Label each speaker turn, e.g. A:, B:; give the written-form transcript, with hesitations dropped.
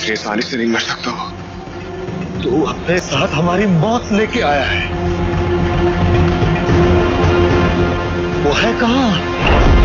A: इतनी आसानी से नहीं मर सकता हो।
B: तू अपने साथ हमारी मौत लेके आया है। वो है कहाँ?